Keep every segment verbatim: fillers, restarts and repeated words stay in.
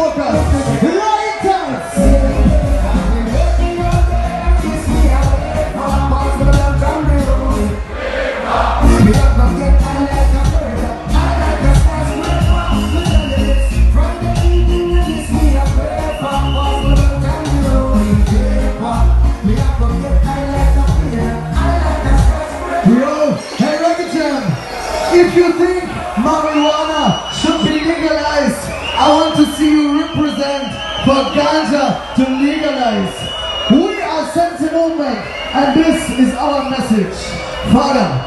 focus. Lighters. If you think marijuana should be legalized, I want to see you represent for ganja to legalize. We are Sense Movement, and this is our message. Father.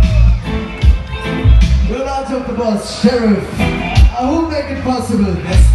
Sheriff, I will make it possible.